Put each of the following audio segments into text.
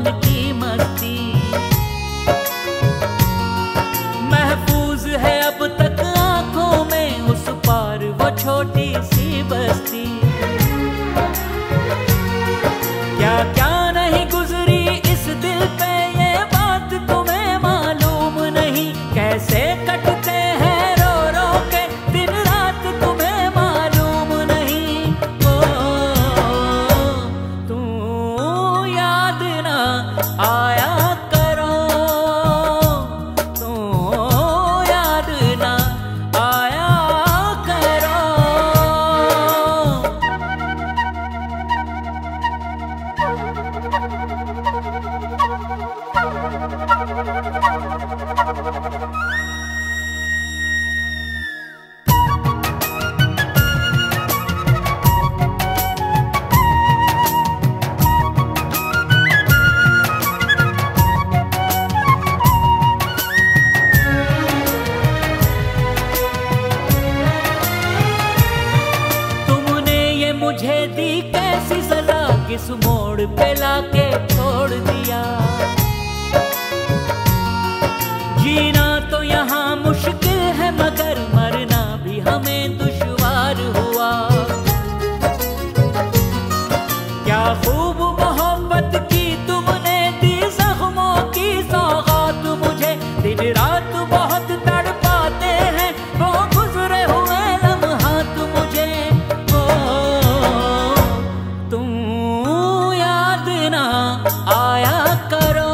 मन की मस्ती। महफूज है अब तक आंखों में उस पार वो छोटी सी बस्ती। क्या क्या नहीं गुजरी इस दिल पे, ये बात तुम्हें मालूम नहीं। कैसे कटते हैं रो रो के दिन रात, तुम्हें मालूम नहीं। ओ तू याद ना आया करो, तू याद ना आया करो। तुमने ये मुझे दी कैसी सजा, किस मोड़ पे लाके छोड़ दिया। जीना तो यहाँ मुश्किल है मगर मरना भी हमें दुश्वार हुआ। क्या खूब मोहब्बत की तुमने दी, जख्मों की सौगात मुझे। दिन रात बहुत तड़पाते हैं वो गुजरे हुए लम्हात मुझे। ओ तुम याद ना आया करो,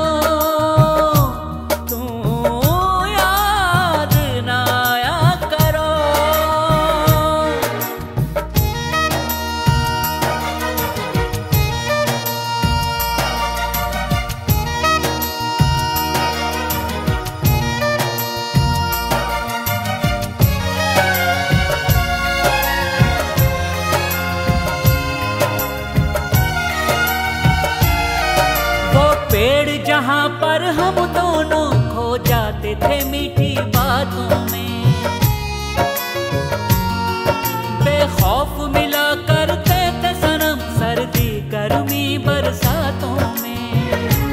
तुम याद ना आया करो। वो पेड़ जहाँ पर हम दोनों खो जाते थे मीठी बातों में, बेखौफ मिला करते थे सनम सर्दी गर्मी बरसातों में।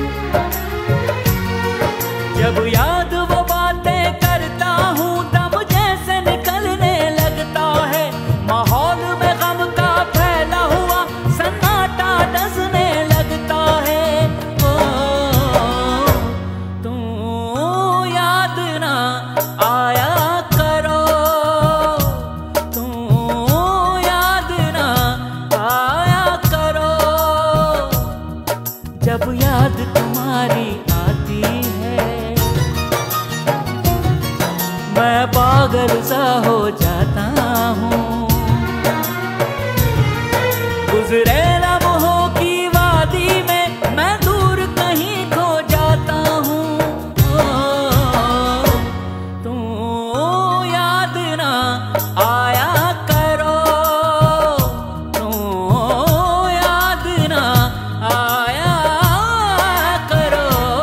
जब याद वो बातें करता हूँ दम जैसे निकलने लगता है। माहौल में गम का फैला हुआ सन्नाटा डसने लगता है। ओ तू याद ना आया करो, तू याद ना आया करो। जब याद तुम्हारी आती है मैं पागल सा हो जाता हूँ। गुजरे लम्हों की वादी में मैं दूर कहीं खो जाता हूँ। ओ तू याद ना आया करो, तू याद ना आया करो।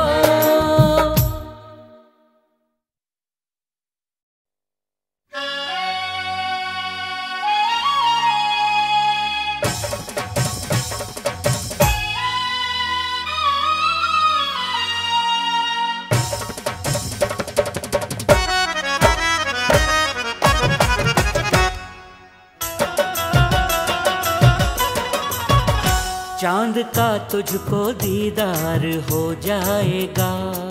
चांद का तुझको दीदार हो जाएगा।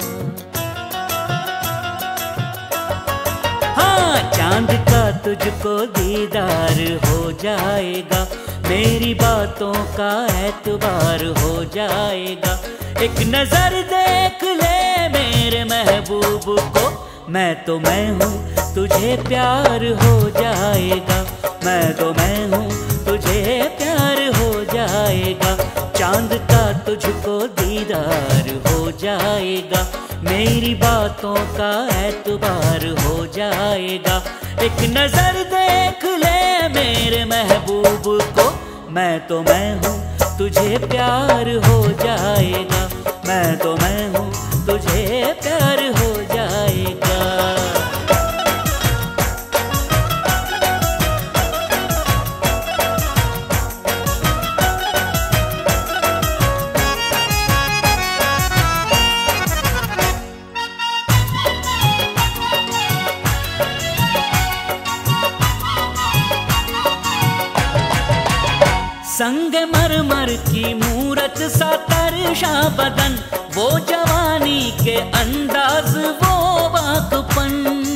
हाँ चांद का तुझको दीदार हो जाएगा। मेरी बातों का एतबार हो जाएगा। एक नजर देख ले मेरे महबूब को, मैं तो मैं हूँ तुझे प्यार हो जाएगा। मैं तो मैं हूँ तुझे प्यार हो जाएगा। चांद का तुझको दीदार हो जाएगा। मेरी बातों का एतबार हो जाएगा। एक नजर देख ले मेरे महबूब को, मैं तो मैं हूँ तुझे प्यार हो जाएगा। मैं तो मैं हूँ तुझे प्यार हो जाएगा। मूरत सा तरशा बदन, वो जवानी के अंदाज वो वाकपन।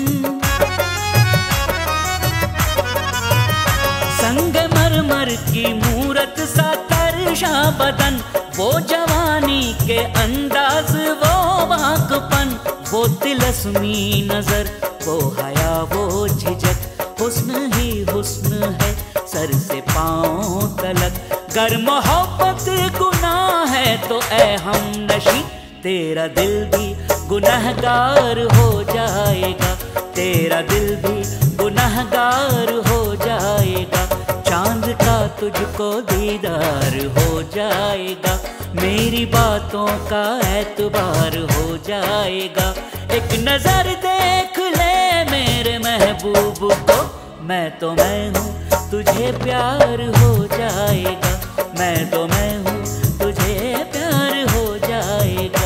संगमरमर की मूरत सा तरशा बदन, वो जवानी के अंदाज वो वाकपन। वो तिलस्मी नजर, वो हया वो झिझक, हुस्न ही हुस्न है सर से पांव तलक। गर मोहब्बत गुनाह है तो ऐ हमनशी, तेरा दिल भी गुनहगार हो जाएगा, तेरा दिल भी गुनहगार हो जाएगा। चांद का तुझको दीदार हो जाएगा, मेरी बातों का एतबार हो जाएगा। एक नजर देख ले मेरे महबूब को, मैं तो मैं हूँ तुझे प्यार हो जाएगा, मैं तो मैं हूँ तुझे प्यार हो जाएगा।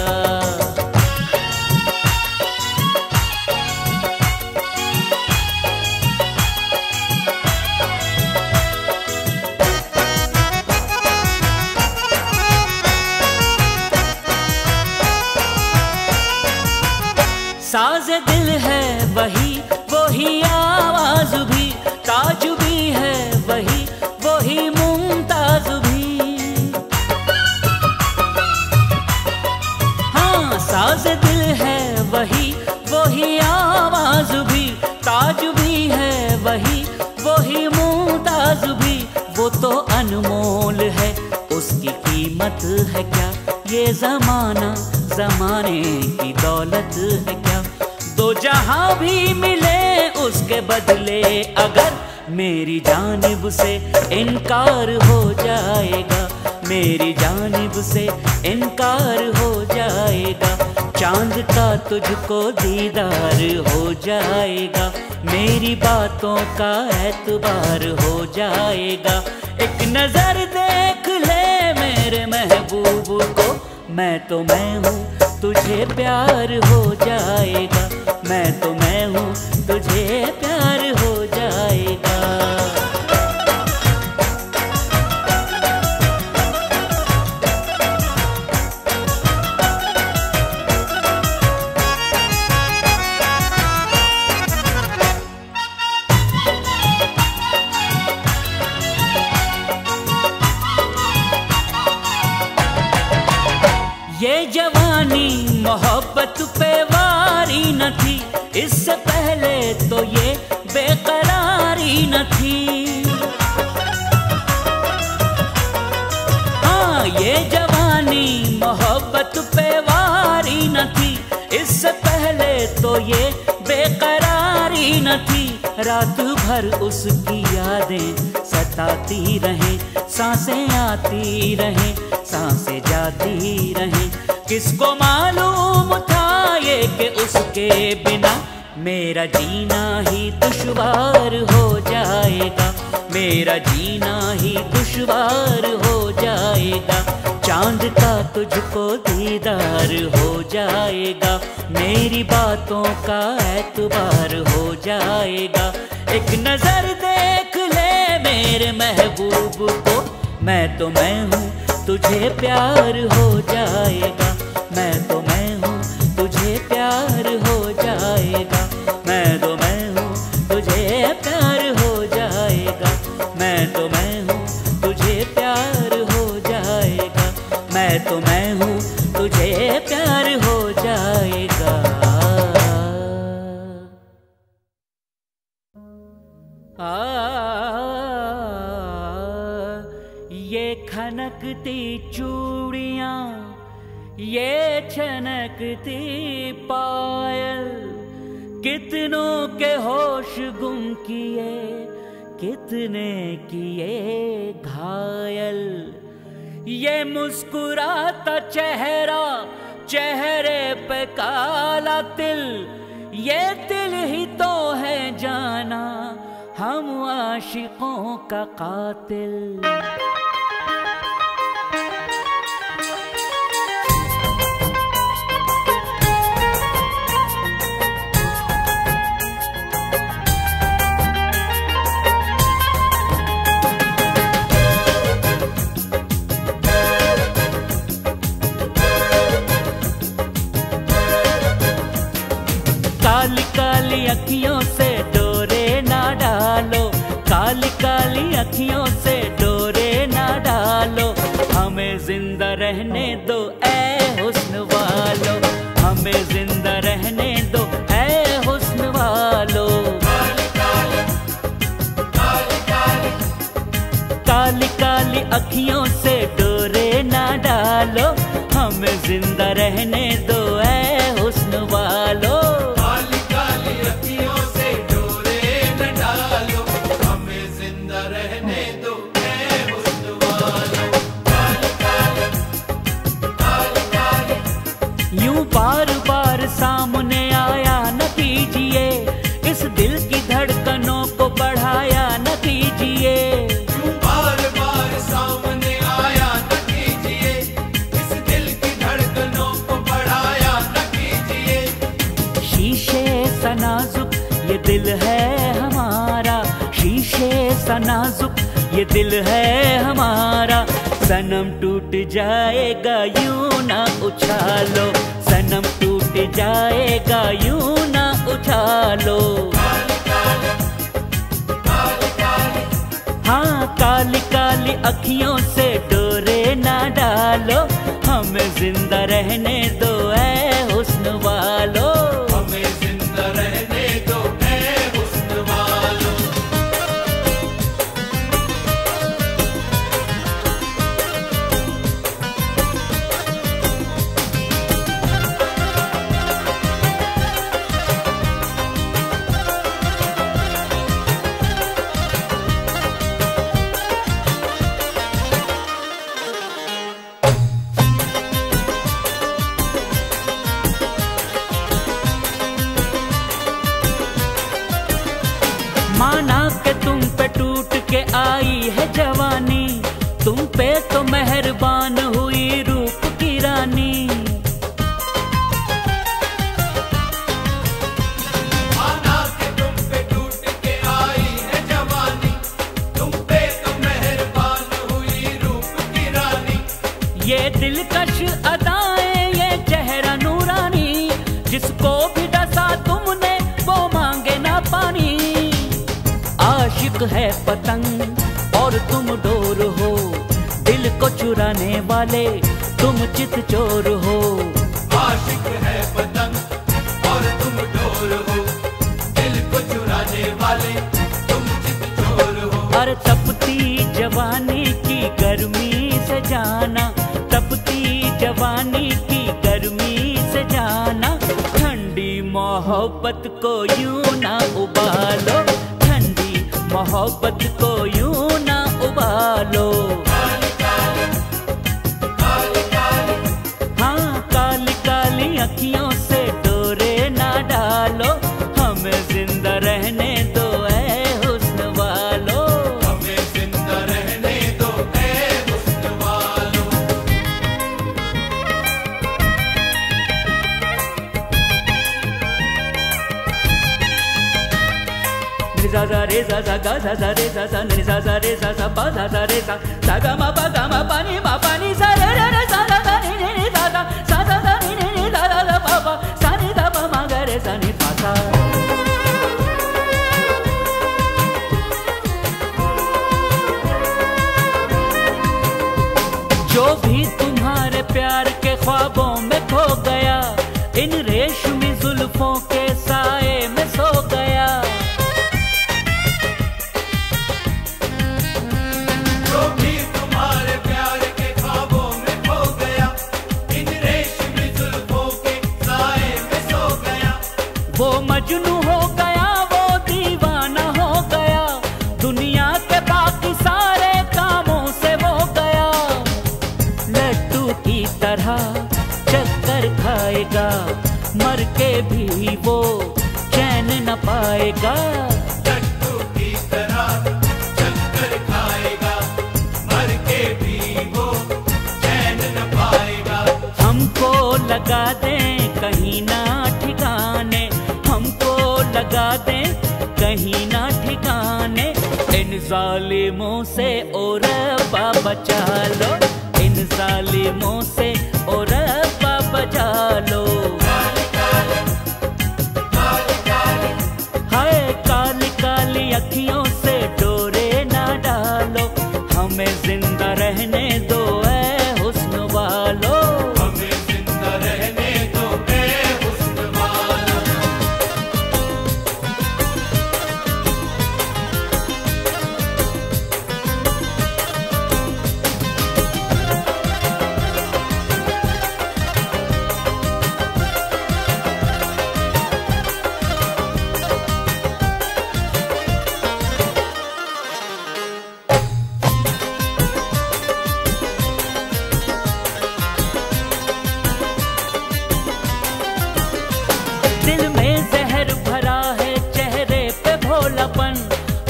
साज़ दिल है वही, वही आवाज भी, ताज भी है वही, वही मुमताज भी। हाँ, साज़ दिल है वही, वही आवाज भी, ताज भी है वही, वही मुमताज भी। वो तो अनमोल है, उसकी कीमत है क्या, ये जमाना जमाने की दौलत है क्या। दो जहां भी मिले उसके बदले अगर, मेरी जानिब से इनकार हो जाएगा, मेरी जानिब से इनकार हो जाएगा। चांद का तुझको दीदार हो जाएगा, मेरी बातों का एतबार हो जाएगा। एक नजर देख ले मेरे महबूब को, मैं तो मैं हूँ तुझे प्यार हो जाएगा, मैं तो मैं हूँ तुझे प्यार हो जाएगा। ये जवानी मोहब्बत पे वारी न थी, इससे पहले तो ये बेकरारी न थी। हाँ, ये जवानी मोहब्बत पे वारी न थी, इससे पहले तो ये बेकरारी न थी। रात भर उसकी यादें सताती रहें, सांसें आती रहें, सांसें जाती रहें। किसको मालूम था ये कि उसके बिना मेरा जीना ही दुश्वार हो जाएगा, मेरा जीना ही दुश्वार हो जाएगा। चांद का तुझको दीदार हो जाएगा, मेरी बातों का एतबार हो जाएगा। एक नजर देख ले मेरे महबूब को, मैं तो मैं हूँ तुझे प्यार हो जाएगा, मैं तो मैं हूँ तुझे प्यार हो जाएगा, मैं तो मैं हूँ तुझे प्यार हो जाएगा, मैं तो मैं हूँ तुझे प्यार हो जाएगा, मैं तो मैं हूँ तुझे प्यार हो जाएगा। ये खनकती चूड़ियाँ, ये छनकती पायल, कितनों के होश गुम किए, कितने किए घायल। ये मुस्कुराता चेहरा, चेहरे पे काला तिल, ये दिल ही तो है जाना हम आशिकों का कातिल। अखियों से डोरे ना डालो, काली काली अखियों से डोरे ना डालो, हमें जिंदा रहने दो ऐ हुस्न वालो, हमें जिंदा रहने दो ऐ हुस्न वालो। काली काली अखियों से डोरे ना डालो, हमें जिंदा रहने दो ऐ हुस्न वालो। काली काली अखियों से डोरे न डालो, हमें जिंदा रहने दो ऐ हुस्न वालो। काली काली काली काली यूं बार बार सामने आया न कीजिए, इस दिल की धड़कनों को बढ़ाया न कीजिए। नाजुक ये दिल है हमारा, शीशे सा नाजुक ये दिल है हमारा, सनम टूट जाएगा यूं ना उछालो, सनम टूट जाएगा यूं ना उछालो। हाँ काली काली अखियों से डोरे ना डालो, हमें जिंदा रहने दो ऐ हुस्न वालो। माना के तुम पे टूट के आई है जवानी, तुम पे तो मेहरबान हुई रूप की रानी। माना के तुम पे टूट के आई है जवानी, तुम पे तो मेहरबान हुई रूप की रानी। ये दिलकश अदाएं ये चेहरा नूरानी, जिसको भी डसा तुमने वो मांगे ना पानी। आशिक है पतंग और तुम डोर हो, दिल को चुराने वाले तुम चित चोर हो। आशिक है पतंग और तुम डोर हो, दिल को चुराने वाले तुम चित चोर हो। और तपती जवानी की गर्मी से जाना, तपती जवानी की गर्मी से जाना, ठंडी मोहब्बत को यूं ना उबालो, मोहब्बत को यूं ना उबालो। हाँ काली काली अखियों से डोरे ना डालो, हमें जिंदा रहने दो ऐ हुस्न वालो, हमें जिंदा रहने दो ऐ हुस्न वालो। सा सा रे सा सा गा सा सा रे सा सा नि सा सा रे सा सा पा सा सा रे सा सा गा मा पा नि सा रे रे रे सा सा सा नि नि सा सा सा सा सा नि नि सा सा सा पा पा सा नि दा पा मा गा रे सा नि पा सा। जो भी तुम्हारे प्यार के ख्वाबों में खो गया, इन रेशमी जुल्फों के साए में सो गया। वो मजनू हो गया, वो दीवाना हो गया, दुनिया के बाकी सारे कामों से वो गया। लड्डू की तरह चक्कर खाएगा, मर के भी वो चैन न पाएगा। लड्डू की तरह चक्कर खाएगा, मर के भी वो चैन न पाएगा। हमको लगा दें कहीं ना ठिकाने, हमको लगा दें कहीं ना ठिकाने, इन जालिमों से ओ रब्बा बचा लो, इन जालिमों से ओ रब्बा बचा लो।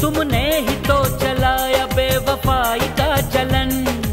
तुमने ही तो चलाया बेवफाई का चलन।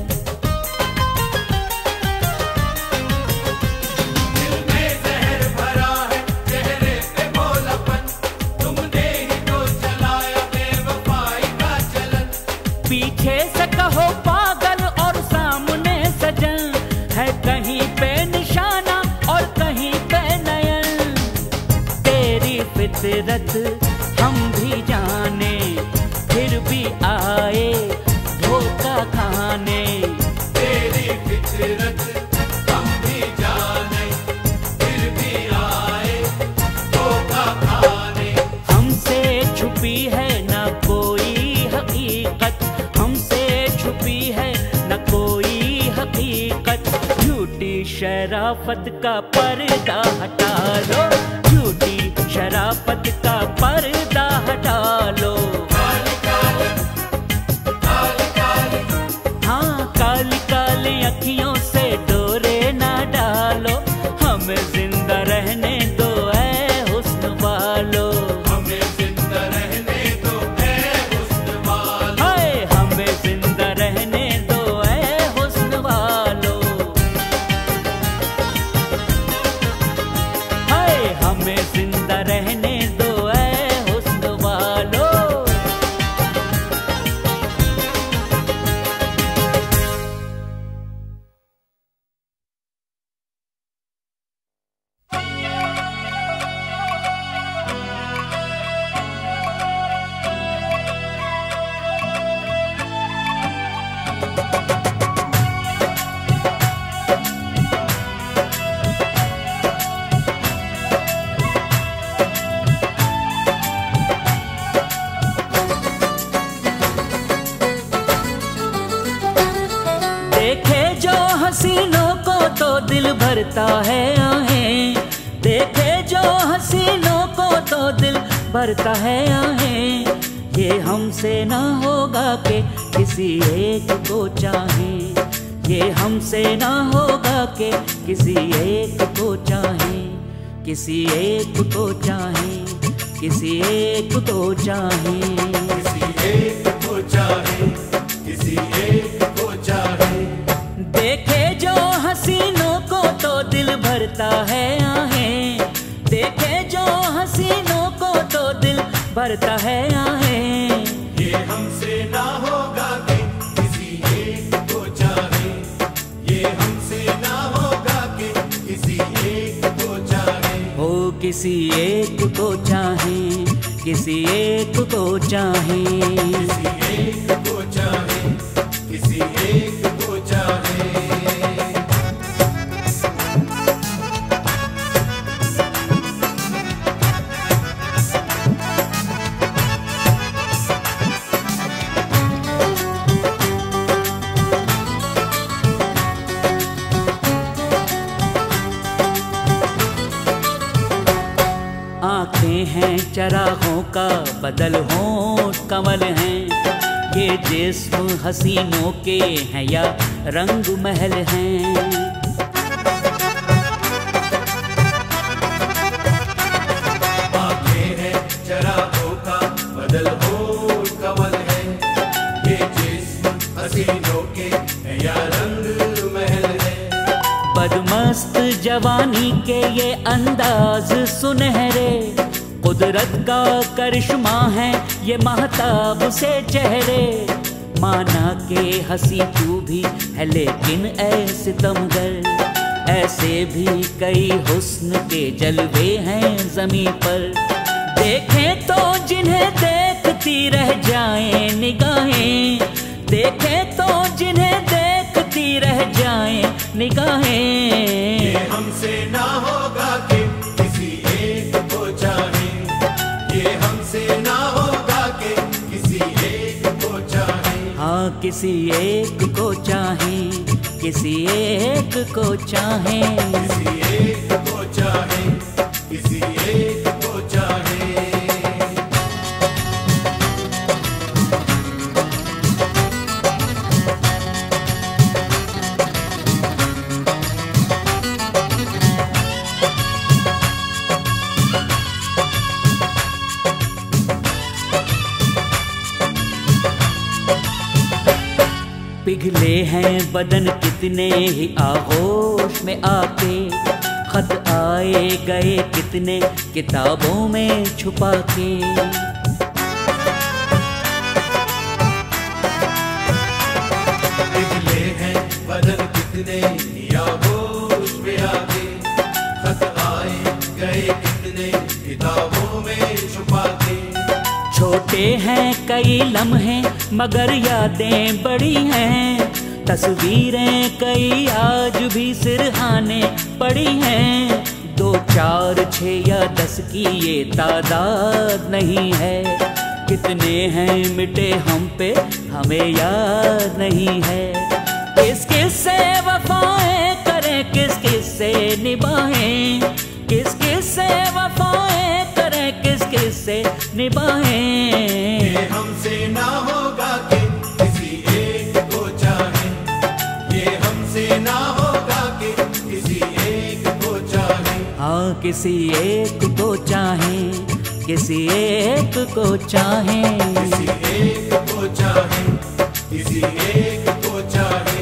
दिल में जहर भरा है, चेहरे पे भोलापन, तुमने ही तो चलाया बेवफाई का चलन। पीछे से कहो पागल और सामने सजन, है कहीं पे निशाना और कहीं पे नयन। तेरी फितरत हम भी जाने, फिर भी आए धोखा खाने। तेरी फितरत हम भी जाने, फिर भी आए धोखा खाने। हमसे छुपी है ना कोई हकीकत, हमसे छुपी है न कोई हकीकत। झूठी शराफत का पर्दा हटा लो, झूठी शराफत का पर्दा हटा लो। काली काली, काली काली, हाँ काली काली अखियों से डोरे ना डालो, हमें जिंदा रहने दो ऐ हुस्न वालो। हमें जिंदा रहने दो ऐ हुस्न वालो। हाय हमें जिंदा रहने दो ऐ हुस्न वालो। हाय हमें जिंदा रहने दो ऐ हुस्न वालो। देखे जो हसीनों को तो दिल भरता है आहें, देखे जो हसीनों को तो दिल भरता है आहें। ये हमसे ना होगा कि किसी एक को चाहें, ये हमसे ना होगा कि किसी एक को चाहें। किसी एक को चाहें, किसी एक को चाहें। किसी एक को चाहे, किसी एक को चाहे। देखे जो हसीनों को तो दिल भरता है आहें, देखे जो हसीनों को तो दिल भरता है आहें। ये हमसे ना होगा कि किसी एक को चाहे, ये हमसे ना होगा कि किसी एक को चाहे। हो किसी एक को चाहें, किसी एक को चाहें। किसी एक को चाहे, किसी एक को चाहे। आँखें हैं चरागों का बदल होंठ कमल हैं, ये जिस्म हसीनों के हैं या रंग महल हैं। आंखें हैं चरागों का बदल होठ कमल है, ये जिस्म हसीनों के हैं या रंग महल है। बदमस्त जवानी के ये अंदाज सुनहरे, कुदरत का करिश्मा है ये महताब से चेहरे। माना के हंसी तू भी है लेकिन ऐ सितमगर, ऐसे भी कई हुस्न के जलवे हैं जमी पर। देखें तो जिन्हें देखती रह जाएं निगाहें, देखें तो जिन्हें देखती रह जाएं निगाहें। ये हमसे ना होगा कि किसी एक को चाहे, ये हमसे ना होगा कि किसी एक को चाहे। हाँ किसी एक को चाहें, किसी एक को चाहें। किसी एक को चाहे, किसी एक को चाहे। हैं बदन कितने ही आगोश में आके, खत आए गए कितने किताबों में छुपा के। निकले हैं बदन कितने ही आगोश में आके, खत आए गए कितने किताबों में छुपा के। छोटे हैं कई लम्हे मगर यादें बड़ी हैं, तस्वीरें कई आज भी सिरहाने पड़ी हैं। 2, 4, 6 या 10 की ये तादाद नहीं है, कितने हैं मिटे हम पे हमें याद नहीं है। किस किस से वफाएं करें, किस किस से निभाएं, किस किस से वफाएं करें, किस किस से निभाएं। ये हमसे ना होगा कि किसी एक को चाहे, ये हमसे ना होगा कि किसी एक को चाहे। हाँ किसी एक को चाहें, किसी एक को चाहें, किसी एक को चाहे, किसी एक को चाहे।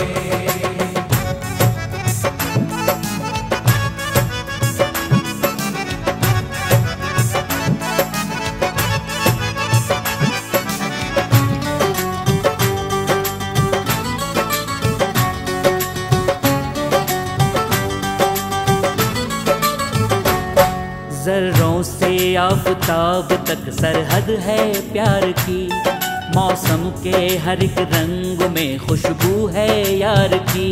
ज़र्रों से आफ़ताब तक सरहद है प्यार की, मौसम के हर एक रंग में खुशबू है यार की।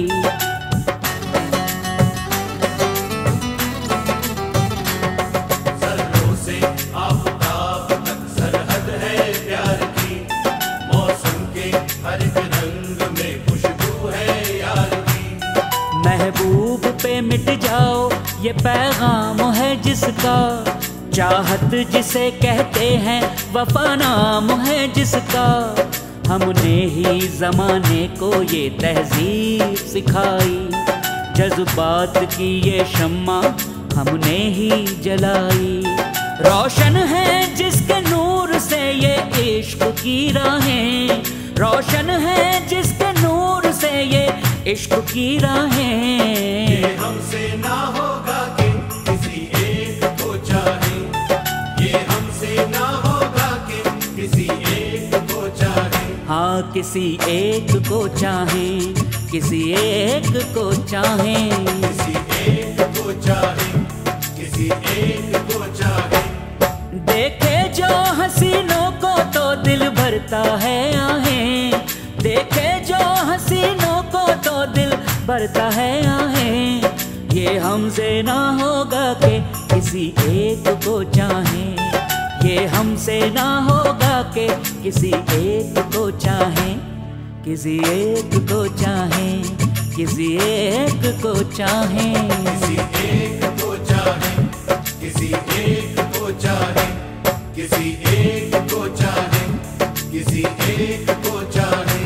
ज़र्रों से आफ़ताब तक सरहद है प्यार की, मौसम के हर एक रंग में खुशबू है यार की। महबूब पे मिट जाओ ये पैगाम है जिसका, चाहत जिसे कहते हैं वफा नाम है जिसका। हमने ही ज़माने को ये तहजीब सिखाई, जज्बात की ये शम्मा हमने ही जलाई। रोशन है जिसके नूर से ये इश्क की राहें, रोशन है जिसके नूर से ये इश्क की राहें। ये हमसे ना होगा कि किसी एक को चाहे, ये हमसे ना होगा कि किसी एक को चाहे। हाँ किसी एक को चाहें, किसी एक को चाहें, किसी एक को चाहे, किसी एक को चाहे। देखे जो हसीनों को तो दिल भरता है आहें, देखे जो हसीनों को तो दिल भरता है आहें। ये हमसे ना होगा कि किसी एक को चाहें, ये हमसे ना होगा कि किसी एक को चाहें, किसी एक को चाहें, किसी एक को चाहें। किसी एक को चाहे, किसी एक को चाहे, किसी एक को चाहे, किसी एक को चाहे।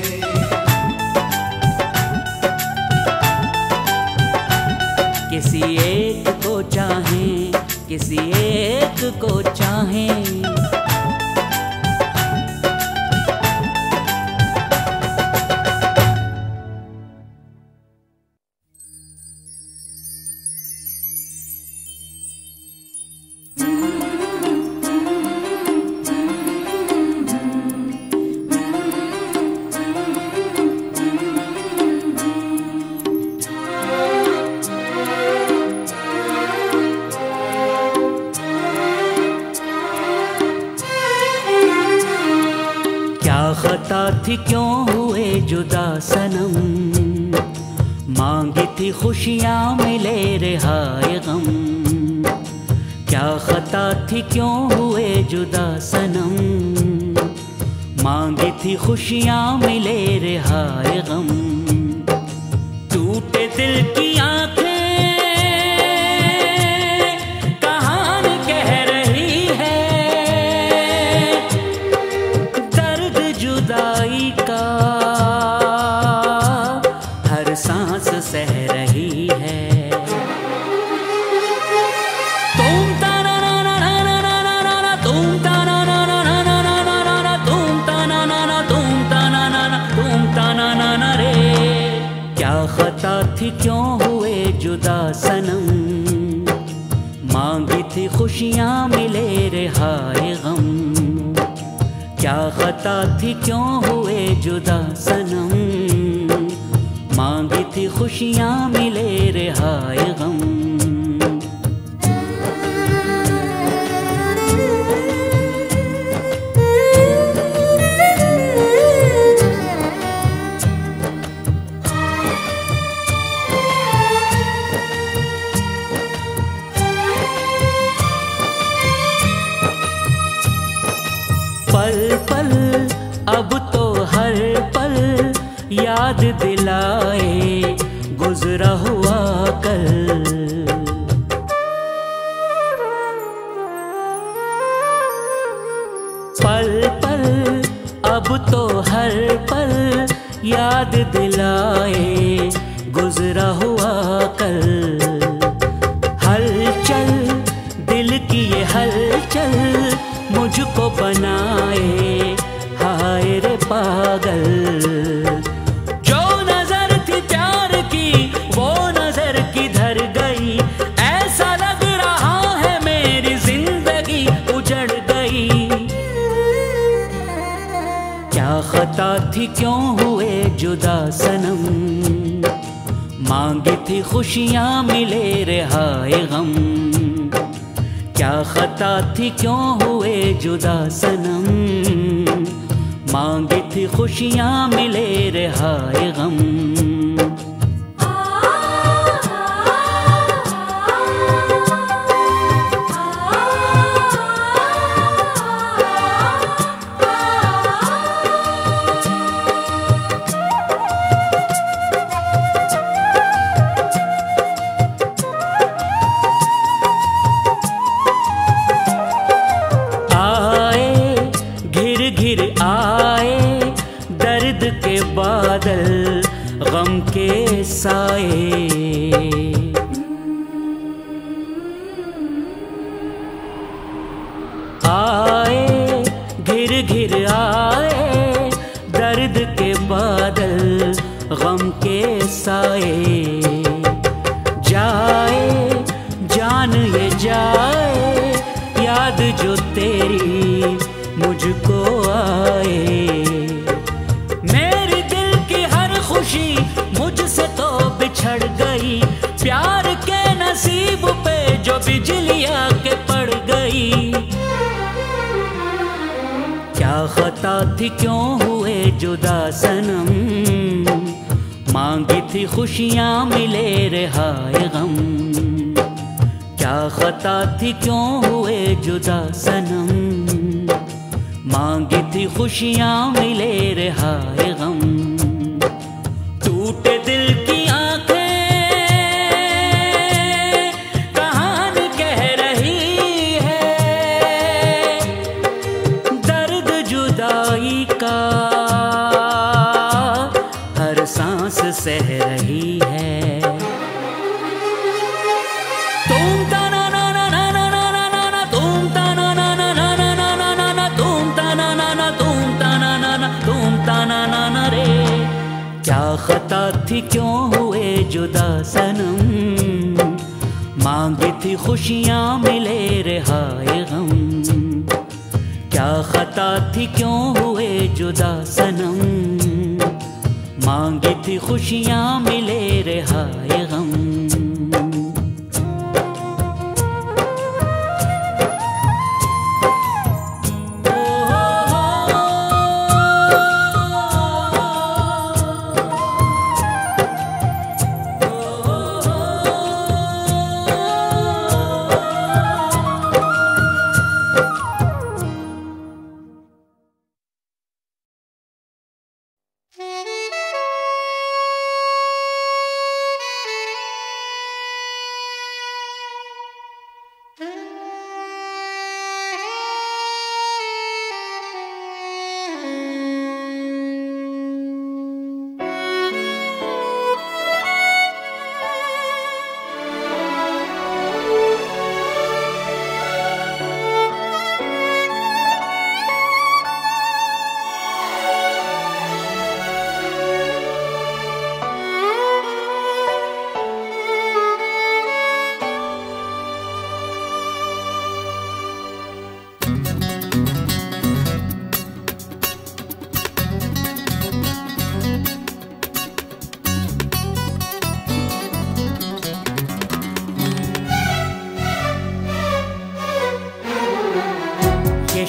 किसी एक को चाहें, किसी एक को चाहें। खता थी क्यों हुए जुदा सनम, मांगी थी खुशियाँ मिले रिहाए गम। क्या खता थी क्यों हुए जुदा सनम, मांगी थी खुशियाँ मिले रिहाए गम। टूटे दिल की आँखें कहानी कह रही है, दर्द जुदाई का हर सांस सह रही है। तुम ताना ना ना ना ना ना ना ना, तुम ताना ना ना ना ना ना ना ना, तुम ताना ना ना, तुम ताना ना ना, तुम ताना ना ना रे। सनम, मांगी थी खुशियाँ मिले रिहाए गम। क्या खता थी क्यों हुए जुदा सनम, मांगी थी खुशियाँ मिले रिहाए गम। पल पल अब तो हर पल याद दिलाए गुजरा हुआ कल। पल पल अब तो हर पल याद दिलाए गुजरा हुआ कल। हलचल दिल की ये हलचल मुझको बनाए हाय रे पागल। जो नजर थी प्यार की वो नजर किधर गई, ऐसा लग रहा है मेरी जिंदगी उजड़ गई। क्या खता थी क्यों हुए जुदा सनम, मांगी थी खुशियाँ मिले रिहाए गम। क्या खता थी क्यों हुए जुदा सनम, मांगी थी खुशियाँ मिले रिहाए गम। घिर आए दर्द के बादल गम के साए। आए घिर घिर आए दर्द के बादल गम के साए। जाए जान ये जाए याद जो तेरी मुझको आए। मेरी दिल की हर खुशी मुझसे तो बिछड़ गई, प्यार के नसीब पे जो बिजली आके पड़ गई। क्या खता थी क्यों हुए जुदा सनम, मांगी थी खुशियाँ मिले रिहाए गम। क्या खता थी क्यों हुए जुदा सनम, मांगी थी खुशियाँ मिले रिहाए गम। टूटे दिल की आंखें कहानी कह रही है, दर्द जुदाई का हर सांस सह रही है। क्या खता थी क्यों हुए जुदा सनम, मांगी थी खुशियाँ मिले रिहाए गम। क्या खता थी क्यों हुए जुदा सनम, मांगी थी खुशियाँ मिले रिहाए गम।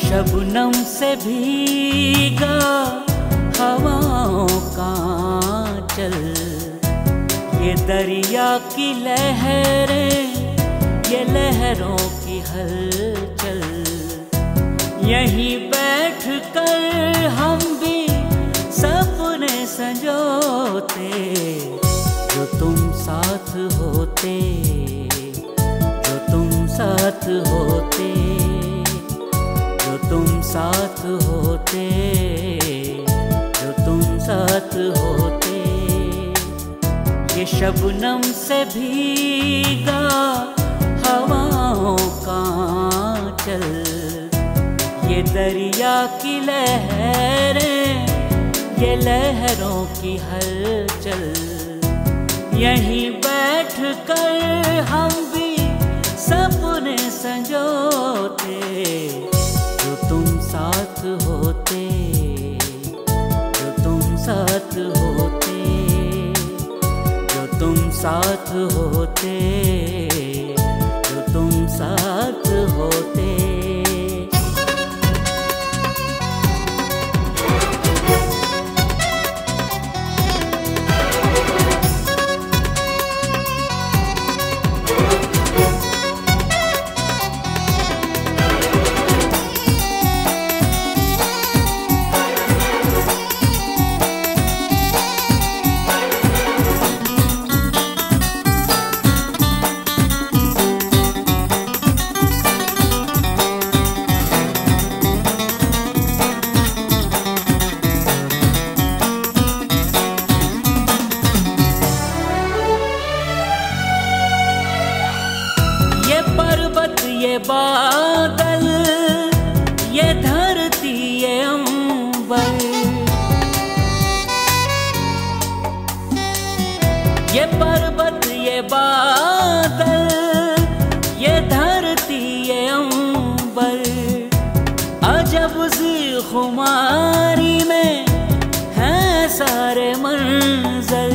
शबनम से भीगा हवाओं का चल, ये दरिया की लहरें, ये लहरों की हलचल। यहीं बैठ कर हम भी सपने संजोते, जो तुम साथ होते, जो तुम साथ होते, जो तुम साथ होते, जो तुम साथ होते। ये शबनम से भीगा हवाओं का चल, ये दरिया की लहरें, ये लहरों की हलचल। यहीं बैठ कर हम भी सपने संजोते, जो तुम साथ होते, जो तुम साथ होते, जो तुम साथ होते, जो तुम साथ होते। पर्वत ये बादल, ये धरती ये अंबर, ये पर्वत ये बादल, ये धरती ये अंबर। अजब सी खुमारी में हैं सारे मंजर,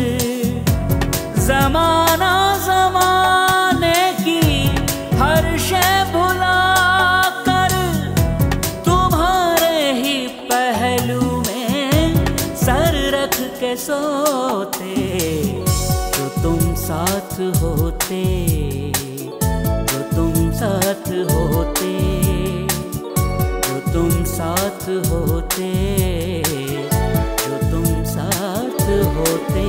जमाना जमाने की हर शय भुला कर, तुम्हारे ही पहलू में सर रख के सोते, जो तुम साथ होते, जो तुम साथ होते, जो तुम साथ होते, जो तुम साथ होते।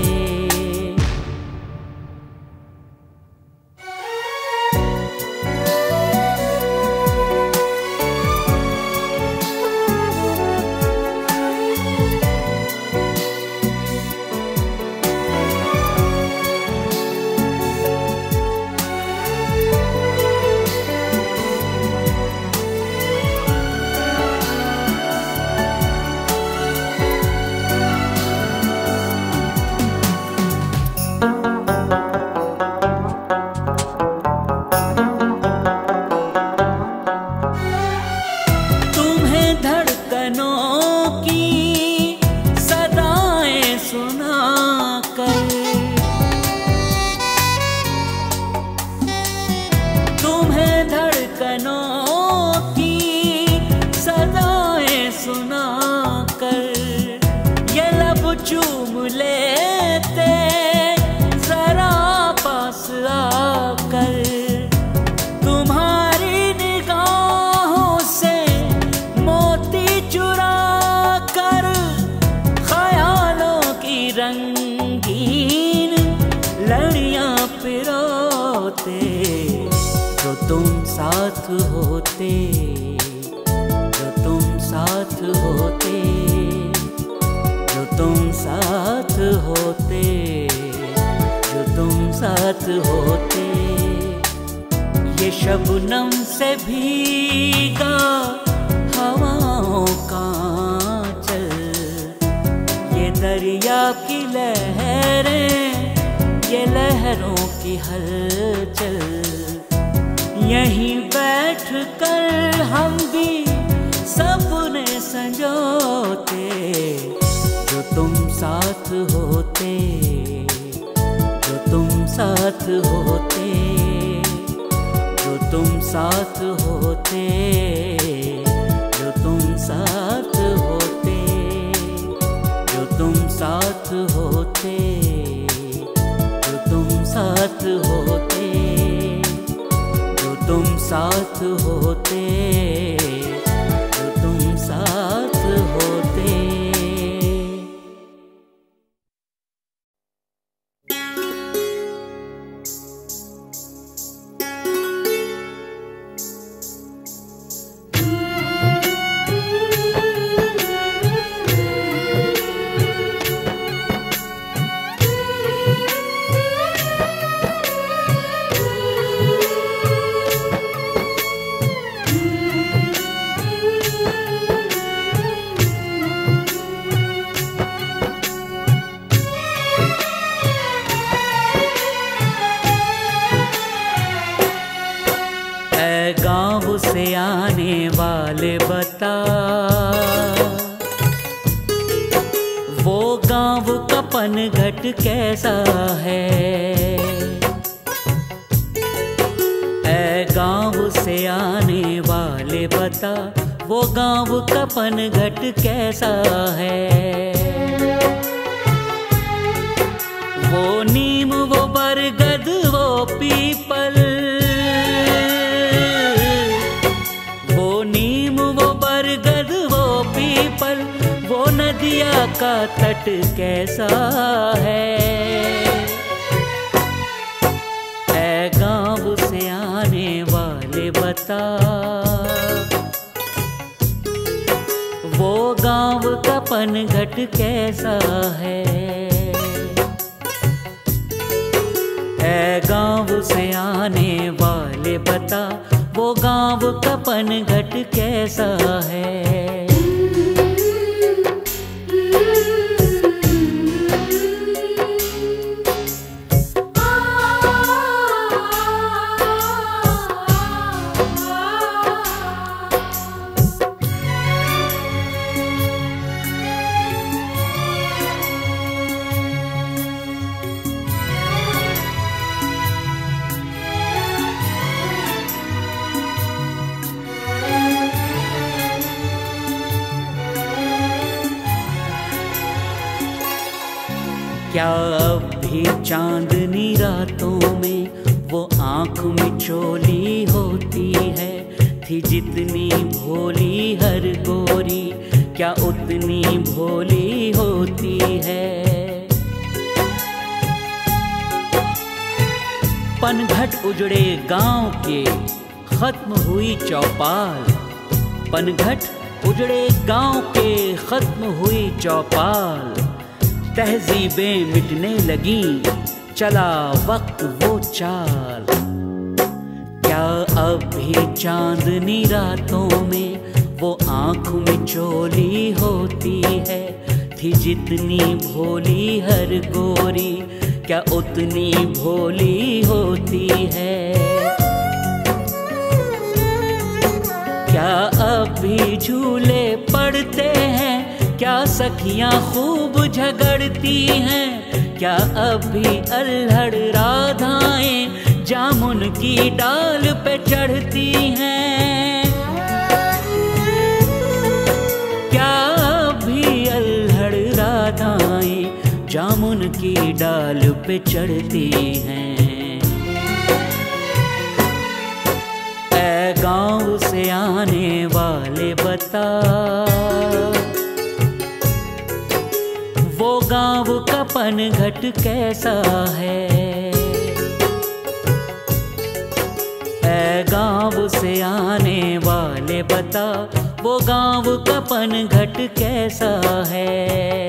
चूम लेते जरा पास आकर, तुम्हारी निगाहों से मोती चुरा कर, ख्यालों की रंगीन लड़ियां पिरोते, जो तुम साथ होते, जो तुम साथ होते, जो तुम साथ होते, जो तुम साथ होते। ये शबनम से भीगा हवाओं का चल, ये दरिया की लहरें, ये लहरों की हलचल। यहीं बैठ कर हम भी सपने संजोते, जो तुम साथ होते, जो तुम साथ होते, जो तुम साथ होते, जो साथ होते, जो तुम साथ होते, जो तुम साथ होते, जो तुम साथ होते, जो तुम साथ होते। गाँव से आने वाले बता, वो गाँव का पनघट कैसा है। ऐ गाँव से आने वाले बता, वो गाँव का पनघट कैसा है। वो नीम वो बरगद वो पीपल, वो नदिया का तट कैसा है। ऐ गाँव से आने वाले बता, वो गाँव का पनघट कैसा है। ऐ गाँव से आने वाले बता, वो गाँव का पनघट कैसा है। क्या अब भी चांदनी रातों में वो आँख मिचोली होती है। थी जितनी भोली हर गोरी, क्या उतनी भोली होती है। पनघट उजड़े गांव के खत्म हुई चौपाल, पनघट उजड़े गांव के खत्म हुई चौपाल। तहजीबें मिटने लगी, चला वक्त वो चाल। क्या अब भी चांदनी रातों में वो आँख मिचोली होती है। थी जितनी भोली हर गोरी, क्या उतनी भोली होती है। क्या अब भी झूले पड़ते हैं, क्या सखियां खूब झगड़ती हैं। क्या अब भी अल्हड़ राधाएं जामुन की डाल पे चढ़ती हैं। क्या अब भी अल्हड़ राधाएं जामुन की डाल पे चढ़ती हैं। ऐ गाँव से आने वाले बता, वो गाँव का पनघट कैसा है। ऐ गाँव से आने वाले बता, वो गाँव का पनघट कैसा है।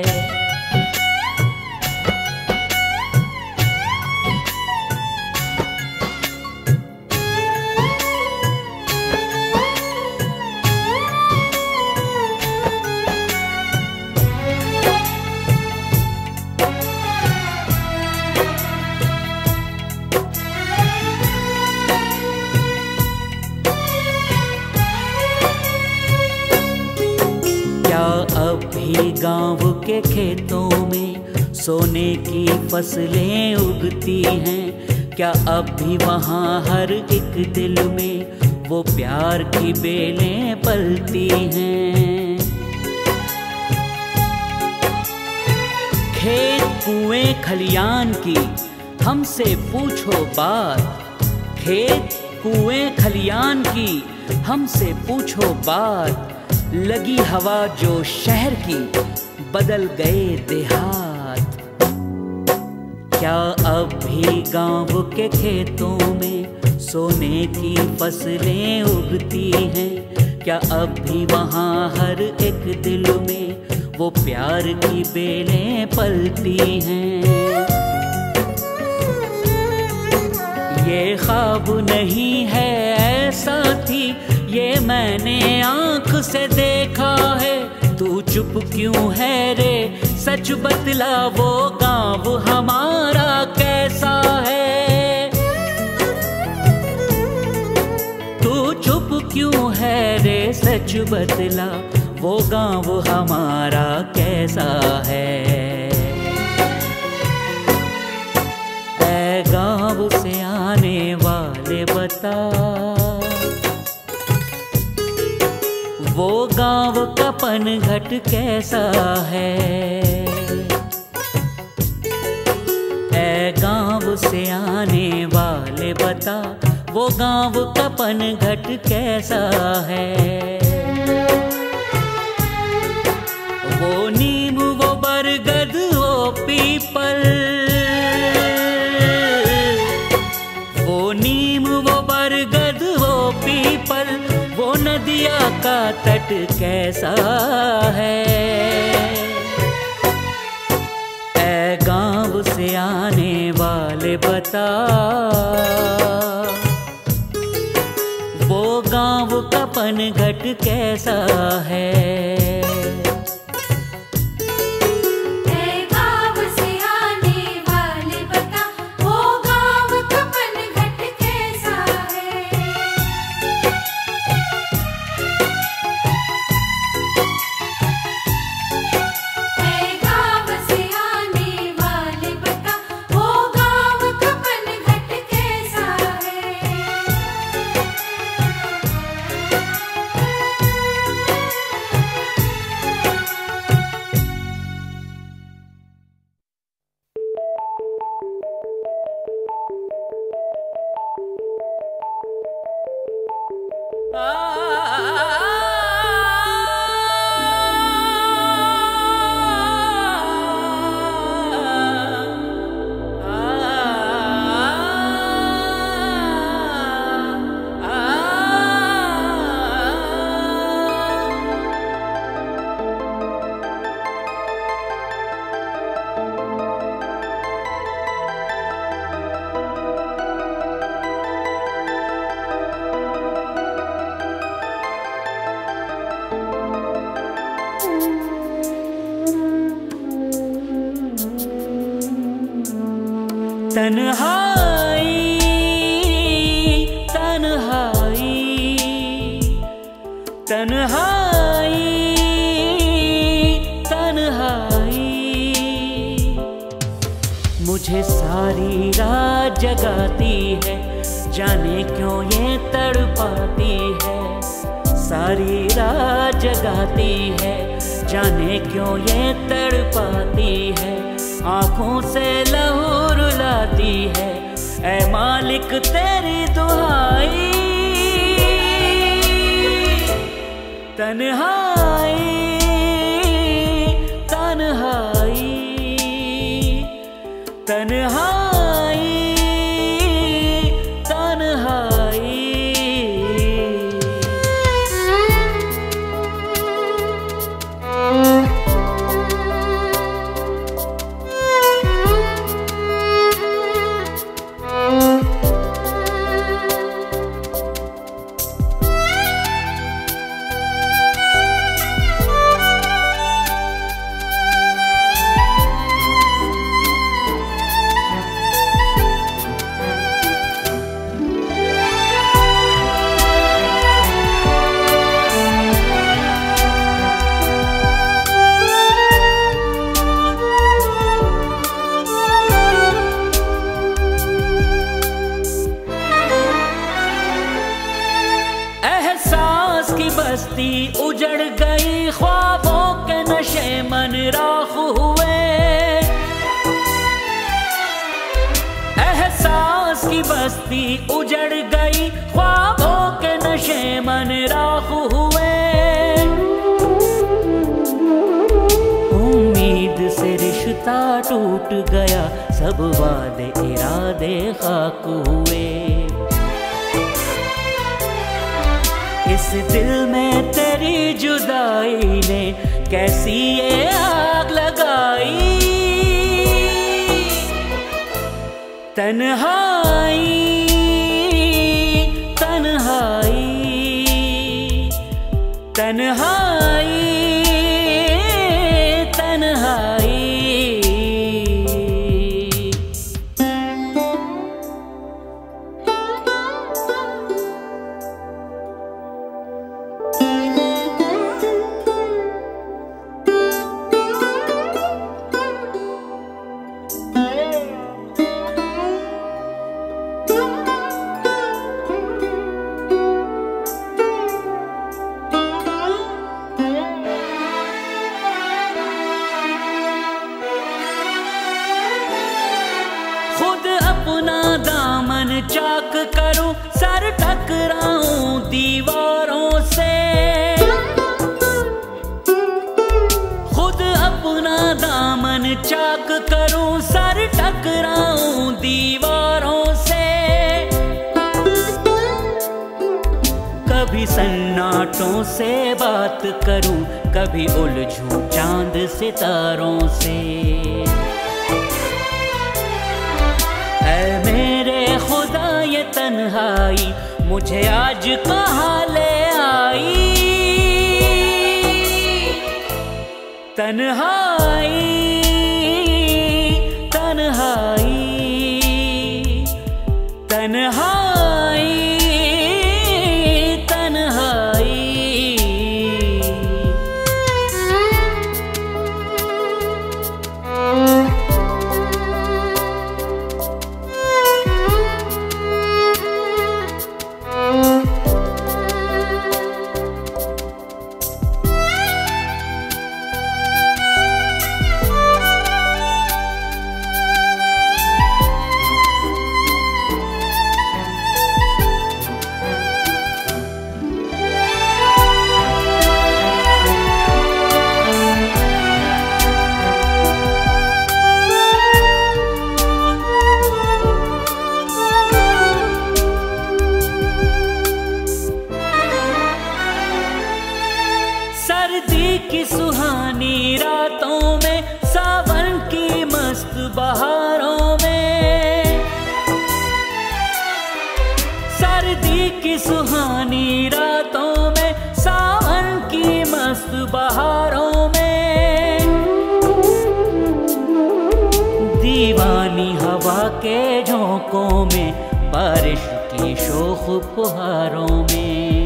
अब भी गाँव के खेतों में सोने की फसलें उगती हैं। क्या अब भी वहाँ हर एक दिल में वो प्यार की बेलें पलती हैं। खेत कुएं खलियान की हमसे पूछो बात, खेत कुएं खलियान की हमसे पूछो बात। लगी हवा जो शहर की बदल गए देहात। क्या अब भी गांव के खेतों में सोने की फसलें उगती हैं? क्या अब भी वहाँ हर एक दिल में वो प्यार की बेलें पलती हैं? ये ख्वाब नहीं है ऐसा थी, ये मैंने आँख से देखा है। तू चुप क्यों है रे, सच बतला वो गाँव हमारा कैसा है? तू चुप क्यों है रे, सच बतला वो गाँव हमारा कैसा है? ऐ गाँव से आने वाले बता, वो गाँव का पनघट कैसा है? ऐ गाँव से आने वाले बता, वो गाँव का पनघट कैसा है? वो नीम वो बरगद वो पीपल, वो नीम वो बरगद वो पीपल, वो नदिया का तट कैसा है? ऐ गाँव से आने वाले बता, वो गाँव का पनघट कैसा है? तन्हाई तन्हाई तन्हाई तन्हाई, मुझे सारी रात जगाती है, जाने क्यों ये तड़पाती है। सारी रात जगाती है, जाने क्यों ये तड़पाती है। आँखों से लहू रुलाती है, ऐ मालिक तेरी दुहाई। तन्हाई तन्हाई तन्हाई तन्हाई। बस्ती उजड़ गई, ख्वाबों के नशे मन राख हुए। बस्ती उजड़ गई, ख्वाबों के नशे मन राख हुए। उम्मीद से रिश्ता टूट गया, सब वादे इरादे खाक हुए। इस दिल में तेरी जुदाई ने कैसी ये आग लगाई। तन्हाई तन्हाई तन्हाई तन्हाई। खुद अपना दामन चाक करूं, सर टकराऊं दीवारों से। खुद अपना दामन चाक करूं, सर टकराऊं दीवारों से। कभी सन्नाटों से बात करूं, कभी उलझूं चांद सितारों से। ऐ मेरे खुदा ये तन्हाई मुझे आज कहाँ ले आई। तन्हाई तन्हाई तन्हाई तन्हाई। सर्दी की सुहानी रातों में, सावन की मस्त बहारों में। सर्दी की सुहानी रातों में, सावन की मस्त बहारों में। दीवानी हवा के झोंकों में, बारिश की शोख फुहारों में।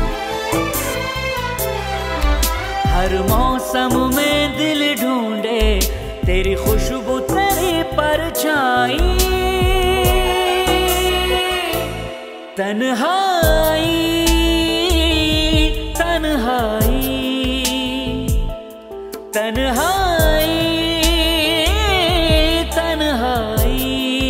हर मौसम में दिल ढूंढे तेरी खुशबू तेरी परछाई। तन्हाई तन्हाई तन्हाई तन्हाई।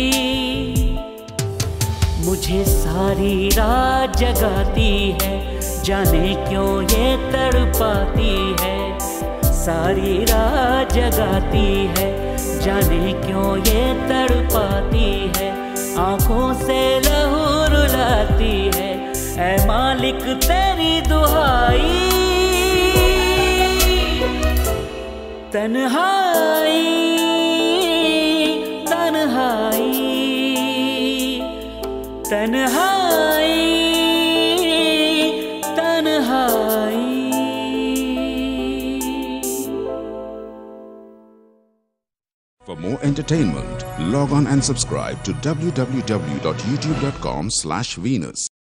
मुझे सारी रात जगाती है, जाने क्यों ये तड़पाती है। सारी रात जगाती है, जाने क्यों ये तड़पाती है। आंखों से लहू रुलाती है, ऐ मालिक तेरी दुहाई। तन्हाई तन्हाई तन्हाई तन्हाई। For more entertainment, log on and subscribe to www.youtube.com/Venus.